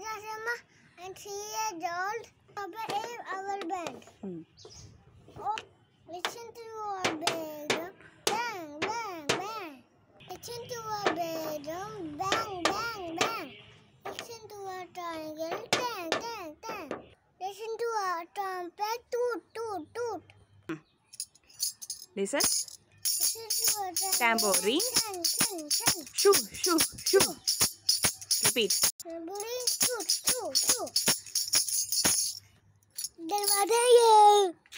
and 3 years old. Papa is our band. Oh, listen to our bedroom. Bang, bang, bang. Listen to our bedroom. Bang, bang, bang. Listen to our triangle. Tang, tang, tang. Listen to our trumpet. Toot, toot, toot. Listen. Listen to our Tambourine. Tang, tang, tang. Shoo, shoo, shoo. Repeat. Tambourine. Toot, toot, toot. दरवाजा ये